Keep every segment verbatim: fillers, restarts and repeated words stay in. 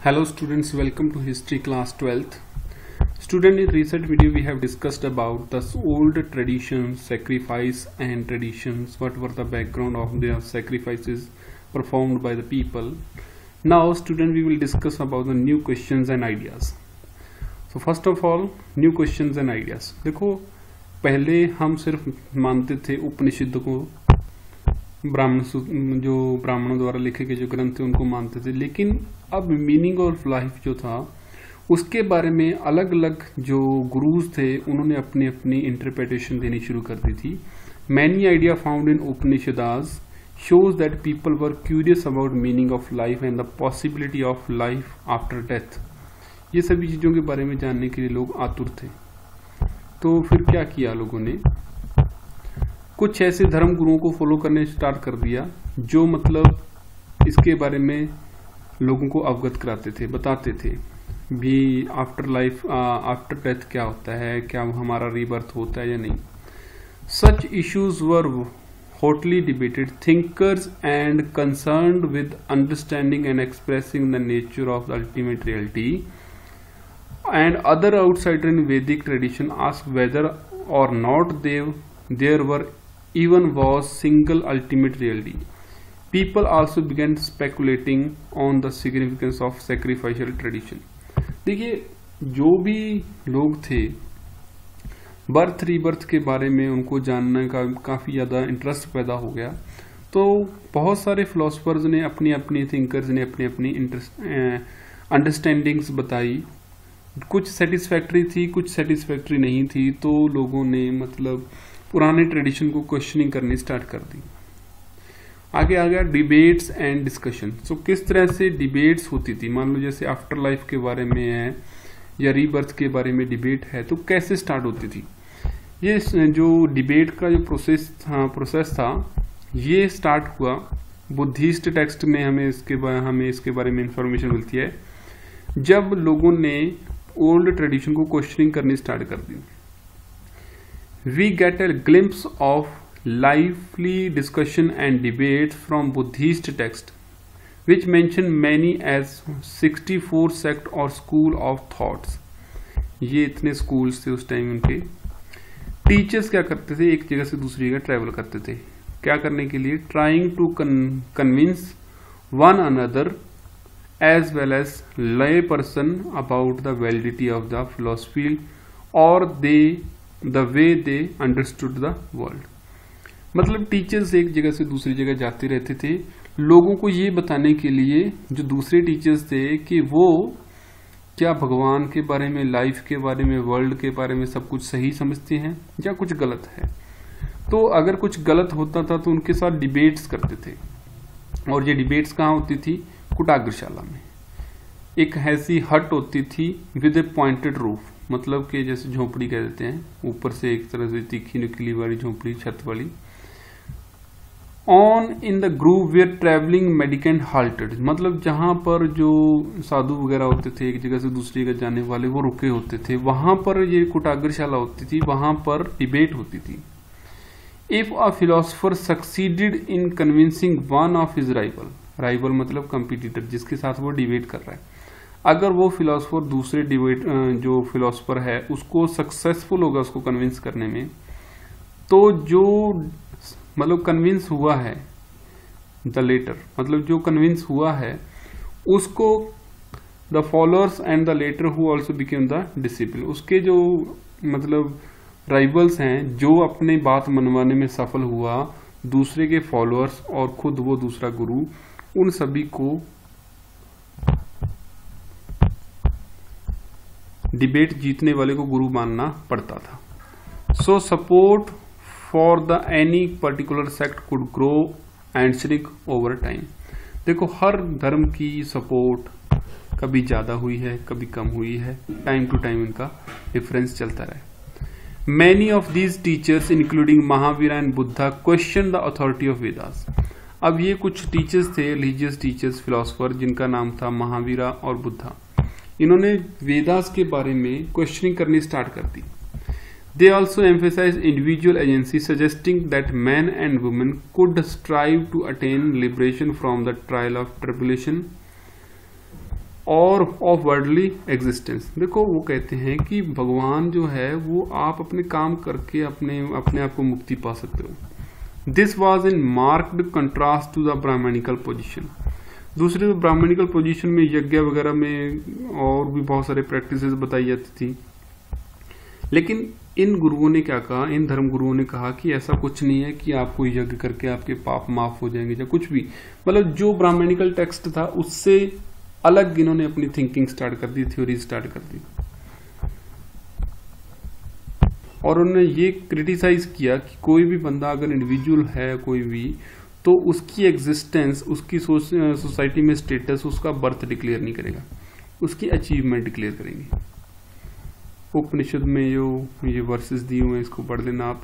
Hello students, welcome to history class twelfth. Student, in recent video we have discussed about the old traditions, sacrifice and traditions. What were the background of their sacrifices performed by the people. Now student, we will discuss about the new questions and ideas. So first of all, new questions and ideas. देखो, पहले हम सिर्फ मानते थे उपनिषद को, ब्राह्मण जो ब्राह्मणों द्वारा लिखे गए जो ग्रंथ थे उनको मानते थे, लेकिन अब मीनिंग ऑफ लाइफ जो था उसके बारे में अलग अलग जो गुरुज थे उन्होंने अपनी अपनी इंटरप्रिटेशन देनी शुरू कर दी थी. Many idea found in Upanishads shows that people were curious about meaning of life and the possibility of life after death. ये सभी चीजों के बारे में जानने के लिए लोग आतुर थे. तो फिर क्या किया लोगों ने, कुछ ऐसे धर्म गुरुओं को फॉलो करने स्टार्ट कर दिया जो मतलब इसके बारे में लोगों को अवगत कराते थे, बताते थे भी आफ्टर लाइफ, आफ्टर डेथ क्या होता है, क्या हमारा रीबर्थ होता है या नहीं. Such issues were hotly debated. Thinkers and concerned with understanding and expressing the nature of the ultimate reality and other outsider in Vedic tradition asked whether or not they, there were even was single ultimate reality. People also began speculating on the significance of sacrificial tradition. देखिए, जो भी लोग थे birth rebirth के बारे में उनको जानने का काफ़ी ज़्यादा इंटरेस्ट पैदा हो गया. तो बहुत सारे फिलोसफर्स ने अपनी अपनी थिंकर्स ने अपनी अपनी इंटरेस्ट अंडरस्टैंडिंग्स बताई. कुछ सेटिस्फैक्ट्री थी, कुछ सेटिस्फैक्ट्री नहीं थी. तो लोगों ने मतलब पुराने ट्रेडिशन को क्वेश्चनिंग करनी स्टार्ट कर दी. आगे आ गया डिबेट्स एंड डिस्कशन. सो किस तरह से डिबेट्स होती थी, मान लो जैसे आफ्टर लाइफ के बारे में है या रीबर्थ के बारे में डिबेट है, तो कैसे स्टार्ट होती थी. ये जो डिबेट का जो प्रोसेस था प्रोसेस था ये स्टार्ट हुआ बुद्धिस्ट टेक्स्ट में. हमें इसके हमें इसके बारे में इंफॉर्मेशन मिलती है जब लोगों ने ओल्ड ट्रेडिशन को क्वेश्चनिंग करनी स्टार्ट कर दी. We get a glimpse of lively discussion and debate from Buddhist text which mention many as sixty-four sect or school of thoughts. ये इतने schools थे उस टाइम उनके. टीचर्स क्या करते थे, एक जगह से दूसरी जगह ट्रैवल करते थे. क्या करने के लिए, trying to convince one another as well as lay person about the validity of the philosophy or they the way they understood the world. मतलब टीचर्स एक जगह से दूसरी जगह जाते रहते थे लोगों को ये बताने के लिए जो दूसरे टीचर्स थे कि वो क्या भगवान के बारे में, लाइफ के बारे में, वर्ल्ड के बारे में सब कुछ सही समझते हैं या कुछ गलत है. तो अगर कुछ गलत होता था तो उनके साथ डिबेट्स करते थे. और ये डिबेट्स कहाँ होती थी, कुटाग्रशाला में. एक ऐसी हट होती थी विद ए पॉइंटेड रूफ, मतलब कि जैसे झोपड़ी कह देते हैं, ऊपर से एक तरह से तीखी निकली वाली झोपड़ी, छत वाली. On in the groove where travelling mendicant halted, मतलब जहां पर जो साधु वगैरह होते थे एक जगह से दूसरी जगह जाने वाले वो रुके होते थे, वहां पर ये कुटाग्रशाला होती थी, वहां पर डिबेट होती थी. If a philosopher succeeded in convincing one of his rival, rival मतलब कंपिटिटर जिसके साथ वो डिबेट कर रहा है, अगर वो फिलोसफर दूसरे डिबेट जो फिलोसफर है उसको सक्सेसफुल होगा उसको कन्विंस करने में, तो जो मतलब कन्विंस हुआ है द लेटर, मतलब जो कन्विंस हुआ है उसको the followers and the latter who also became the disciple, उसके जो मतलब राइवल्स हैं जो अपने बात मनवाने में सफल हुआ, दूसरे के फॉलोअर्स और खुद वो दूसरा गुरु, उन सभी को डिबेट जीतने वाले को गुरु मानना पड़ता था. So support for the any particular sect could grow and shrink over time. देखो, हर धर्म की सपोर्ट कभी ज्यादा हुई है कभी कम हुई है, टाइम टू टाइम इनका डिफरेंस चलता रहा. Many of these teachers including Mahavira and Buddha question the authority of Vedas. अब ये कुछ टीचर्स थे, रिलीजियस टीचर्स, फिलोसफर, जिनका नाम था महावीरा और बुद्धा. इन्होंने वेदास के बारे में क्वेश्चनिंग करनी स्टार्ट कर दी. They also emphasize individual agency, suggesting that men and women could strive to attain liberation from the trial of tribulation और ऑफ वर्ल्डली एग्जिस्टेंस। देखो वो कहते हैं कि भगवान जो है वो आप अपने काम करके अपने अपने आप को मुक्ति पा सकते हो। This was in marked contrast to the Brahmanical position. दूसरे ब्राह्मणिकल पोजिशन में यज्ञ वगैरह में और भी बहुत सारे प्रैक्टिसेस बताई जाती थी, लेकिन इन गुरुओं ने क्या कहा, इन धर्म गुरुओं ने कहा कि ऐसा कुछ नहीं है कि आपको यज्ञ करके आपके पाप माफ हो जाएंगे या कुछ भी। मतलब जो ब्राह्मणिकल टेक्स्ट था उससे अलग इन्होंने अपनी थिंकिंग स्टार्ट कर दी, थ्योरी स्टार्ट कर दी। और उन्होंने ये क्रिटिसाइज किया कि कोई भी बंदा अगर इंडिविजुअल है कोई भी, तो उसकी एग्जिस्टेंस, उसकी सोसाइटी में स्टेटस, उसका बर्थ डिक्लेयर नहीं करेगा, उसकी अचीवमेंट डिक्लेयर करेंगे। उपनिषद में जो ये वर्सेस दिए हुए हैं इसको पढ़ लेना आप।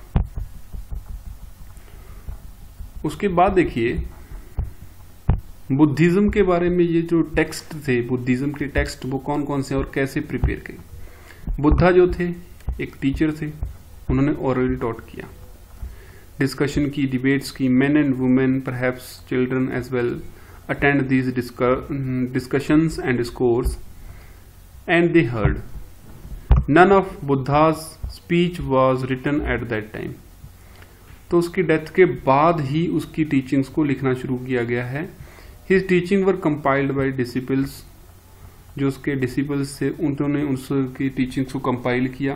उसके बाद देखिए बुद्धिज्म के बारे में, ये जो टेक्स्ट थे बुद्धिज्म के टेक्स्ट वो कौन कौन से और कैसे प्रिपेयर किए। बुद्धा जो थे एक टीचर थे, उन्होंने ओरली टॉट किया, डिस्कशन की, डिबेट्स की, men and women perhaps children as well attend these discussions and discourse and they heard. None of Buddha's speech was written at that time. तो उसकी डेथ के बाद ही उसकी टीचिंग्स को लिखना शुरू किया गया है। His teaching were compiled by disciples, जो उसके डिसिपल्स थे उन्होंने उसकी टीचिंग्स को कंपाइल किया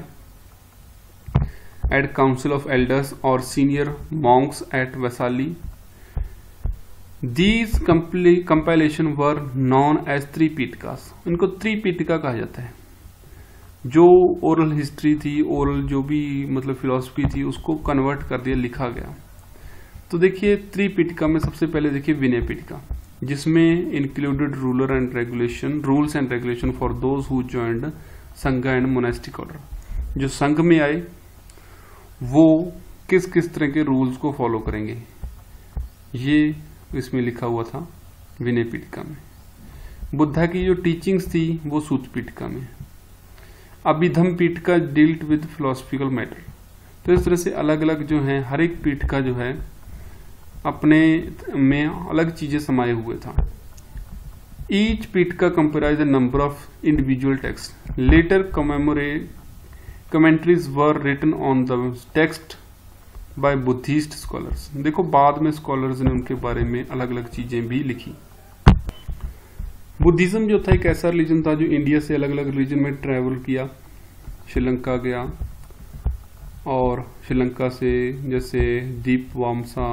एट काउंसिल ऑफ एल्डर्स और senior monks at Vaishali. These compilation were known as Tripitakas. इनको त्रिपीटिका कहा जाता है। जो ओरल हिस्ट्री थी, ओरल जो भी मतलब फिलॉसफी थी, उसको कन्वर्ट कर दिया, लिखा गया। तो देखिए त्रिपीटिका में सबसे पहले देखिए विनय पीठिका, जिसमें included ruler and regulation rules and regulation for those who joined Sangha and monastic order. जो संघ में आए वो किस किस तरह के रूल्स को फॉलो करेंगे, ये इसमें लिखा हुआ था विनय पीठिका में। बुद्धा की जो टीचिंग्स थी वो सूत पीठिका में। Abhidhamma Pitaka dealt with philosophical matter. तो इस तरह से अलग अलग जो है, हर एक पीठिका जो है अपने में अलग चीजें समाये हुए था। Each Pitaka comprise a number of individual text. Later commemorate commentaries were written on the text by Buddhist scholars. देखो बाद में स्कॉलर्स ने उनके बारे में अलग अलग चीजें भी लिखी। बुद्धिज्म जो था एक ऐसा रिलीजन था जो इंडिया से अलग अलग रिलीजन में ट्रैवल किया, श्रीलंका गया, और श्रीलंका से जैसे दीपवामसा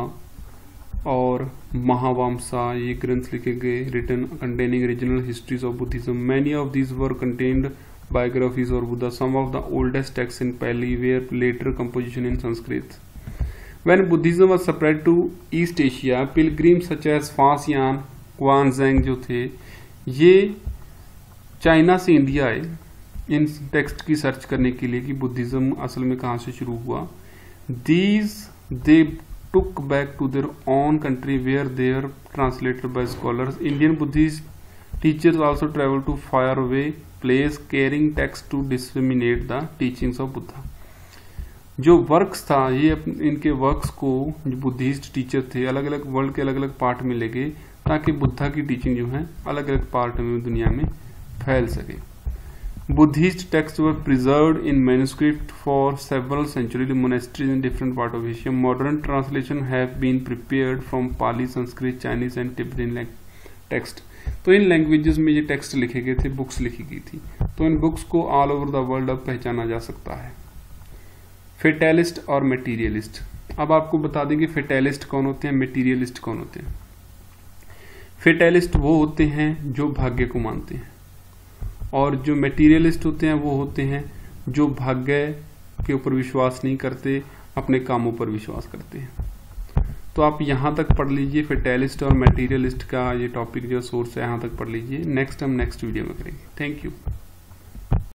और महावामसा ये ग्रंथ लिखे गए, written containing regional histories of Buddhism. Many of these were contained biographies of Buddha. Some of the oldest texts in Pali were later composition in Sanskrit. When Buddhism was spread to East Asia, pilgrims such as Fasyan, Xuanzang जो थे, ये China से India आए इन text की search करने के लिए कि बुद्धिज्म असल में कहाँ से शुरू हुआ। These they took back to their own country where they are translated by scholars. Indian Buddhist teachers also traveled to faraway place carrying text to disseminate the teachings of Buddha. जो works था ये इनके works को जो Buddhist teacher थे अलग अलग world के अलग अलग पार्ट में ले गए ताकि बुद्धा की टीचिंग जो है अलग अलग पार्ट में दुनिया में फैल सके। Buddhist text were preserved in manuscript for several centuries in monasteries in different part of Asia. Modern translation have been prepared from Pali, Sanskrit, Chinese and Tibetan text. तो इन लैंग्वेजेस में ये टेक्स्ट लिखे गए थे, बुक्स लिखी गई थी। तो इन बुक्स को ऑल ओवर द वर्ल्ड अब पहचाना जा सकता है। फेटेलिस्ट और मटेरियलिस्ट। अब आपको बता दें कि फेटेलिस्ट कौन होते हैं, मटेरियलिस्ट कौन होते हैं। फेटेलिस्ट वो होते हैं जो भाग्य को मानते हैं, और जो मटेरियलिस्ट होते हैं वो होते हैं जो भाग्य के ऊपर विश्वास नहीं करते, अपने कामों पर विश्वास करते हैं। तो आप यहाँ तक पढ़ लीजिए, फेटेलिस्ट और मटेरियलिस्ट का ये टॉपिक जो सोर्स है यहाँ तक पढ़ लीजिए। नेक्स्ट हम नेक्स्ट वीडियो में करेंगे। Thank you.